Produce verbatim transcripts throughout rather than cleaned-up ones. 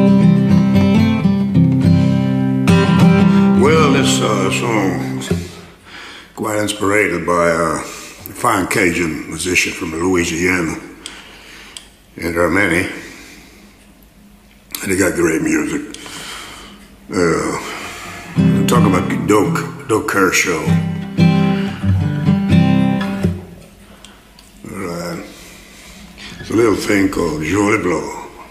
Well, this uh, song is quite inspired by uh, a fine Cajun musician from Louisiana. And there are many. And they got great music. Uh, talk about the JOLIE Coeuer show. Alright. It's a little thing called Jolie Blon.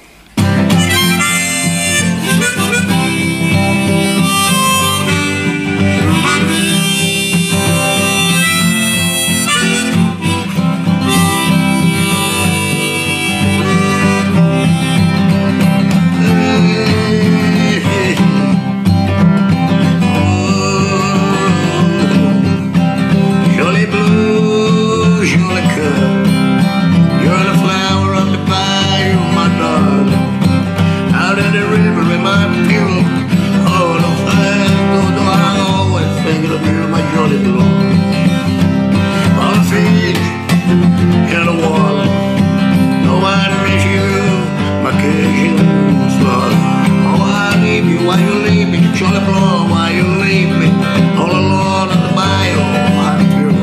Jolie Coeuer, you're the flower of the bayou, my darling. Out in the river in my pirogue, oh, the fais, dodo, I'm always thinking of you, my Jolie Blon. On fais in the water, no, I miss you, my Cajun Flower. Oh, I leave you, why you leave me, Jolie Blon, why you leave me, all alone in the bayou, my pirogue.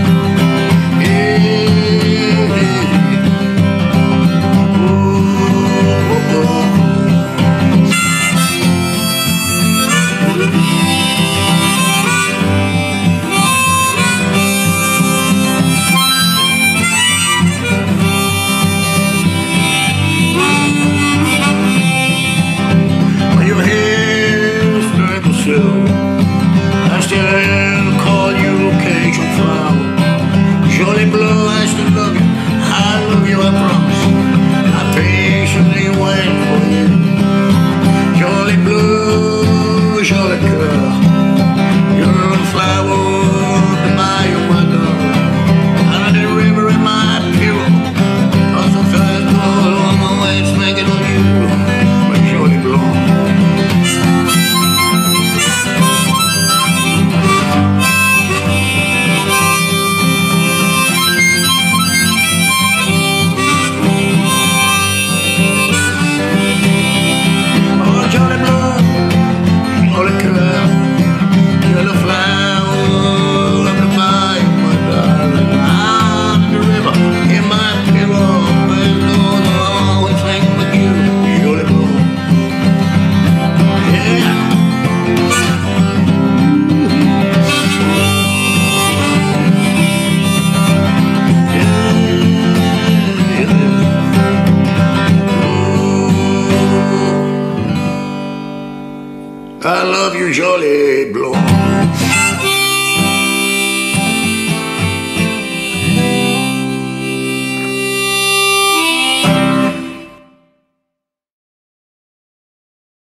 I still call you Cajun Flower. Jolie Blon, I still love you. I love you, I promise. I patiently wait for you. Jolie Blon, Jolie Coeuer, you're the flower of the bayou, my darling. Out of the river in my pirogue, off the fast road, on my way, thinking of you, my Jolie Blon. I love you, Jolie Blon.